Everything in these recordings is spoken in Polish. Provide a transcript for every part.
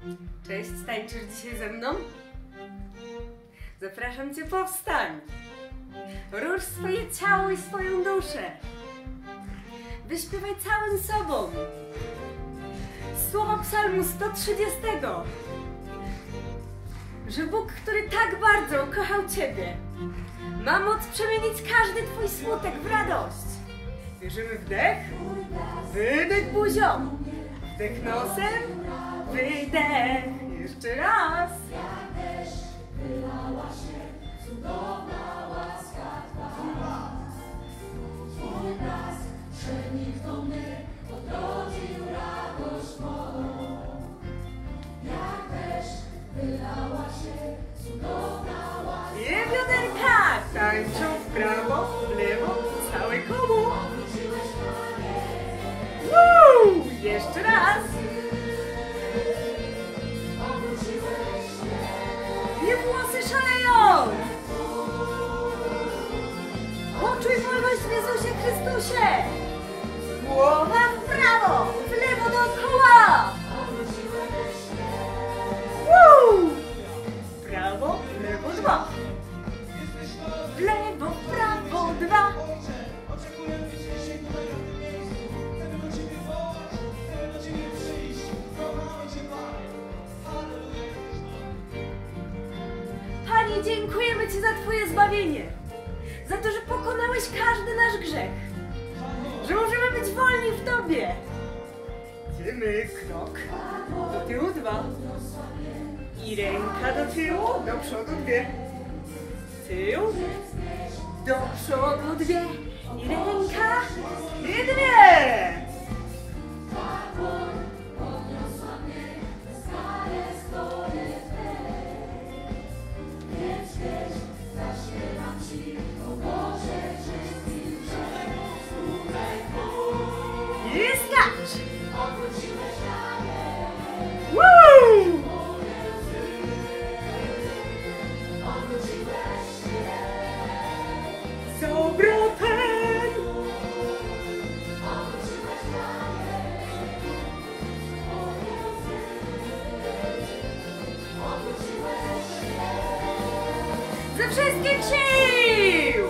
Cześć, tańczysz dzisiaj ze mną? Zapraszam Cię, powstań! Rusz swoje ciało i swoją duszę. Wyśpiewaj całym sobą słowa psalmu 130. Że Bóg, który tak bardzo kochał Ciebie, ma moc przemienić każdy Twój smutek w radość. Bierzemy wdech, wydech buzią, wdech nosem, wydech. Jeszcze raz. Wylała się cudowna łaska Twa. Twój blask przeniknął mnie, odrodził radość mą. Jak deszcz wylała się cudowna łaska. I bioderka tańczą w prawo, w lewo, całe koło. Jeszcze raz. I włosy szaleją! Poczuj wolność w Jezusie Chrystusie! Głowa w prawo, w lewo dookoła! W prawo, w lewo, dwa. W lewo, w prawo, dwa. Panie, dziękujemy Ci za Twoje zbawienie, za to, że pokonałeś każdy nasz grzech, że możemy być wolni w Tobie. Idziemy krok, do tyłu dwa i ręka do tyłu, do przodu dwie, tył, do przodu dwie i ręka i dwie. I skacz! Z obrotem! Ze wszystkich sił!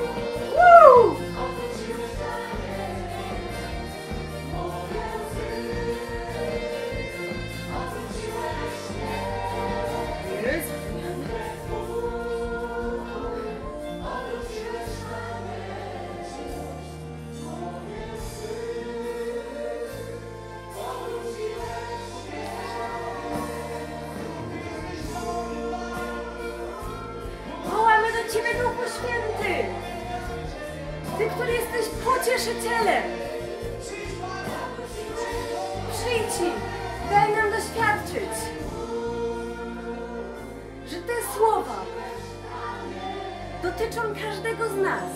Wołamy do Ciebie, Duchu Święty! Ty, który jesteś pocieszycielem! Przyjdź, daj nam doświadczyć, że te słowa dotyczą każdego z nas.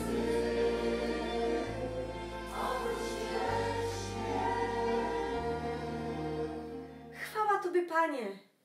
Chwała Tobie, Panie!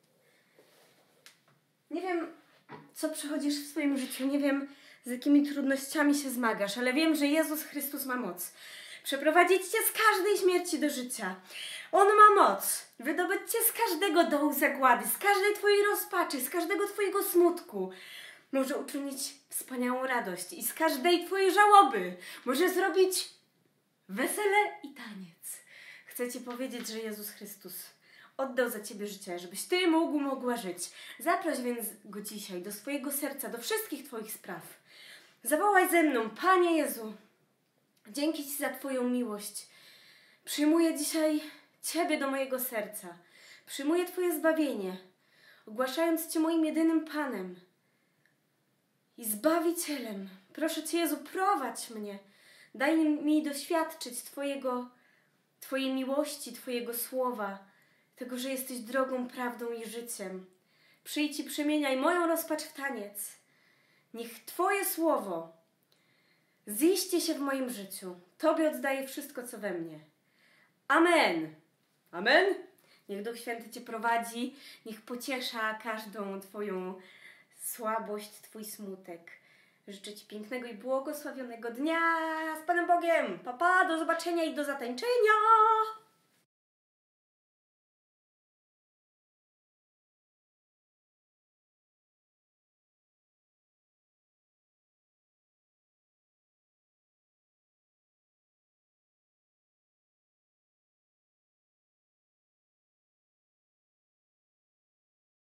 Nie wiem, co przechodzisz w swoim życiu, nie wiem, z jakimi trudnościami się zmagasz, ale wiem, że Jezus Chrystus ma moc przeprowadzić Cię z każdej śmierci do życia. On ma moc wydobyć Cię z każdego dołu zagłady, z każdej Twojej rozpaczy, z każdego Twojego smutku. Może uczynić wspaniałą radość i z każdej Twojej żałoby może zrobić wesele i taniec. Chcę Ci powiedzieć, że Jezus Chrystus oddał za Ciebie życie, żebyś Ty mogła żyć. Zaproś więc Go dzisiaj do swojego serca, do wszystkich Twoich spraw. Zawołaj ze mną: Panie Jezu, dzięki Ci za Twoją miłość. Przyjmuję dzisiaj Ciebie do mojego serca. Przyjmuję Twoje zbawienie, ogłaszając Cię moim jedynym Panem i Zbawicielem. Proszę Cię, Jezu, prowadź mnie. Daj mi doświadczyć Twojej miłości, Twojego słowa, tego, że jesteś drogą, prawdą i życiem. Przyjdź i przemieniaj moją rozpacz w taniec. Niech Twoje słowo ziście się w moim życiu. Tobie oddaję wszystko, co we mnie. Amen. Amen. Niech Duch Święty Cię prowadzi, niech pociesza każdą Twoją słabość, Twój smutek. Życzę Ci pięknego i błogosławionego dnia z Panem Bogiem. Pa, pa, do zobaczenia i do zatańczenia.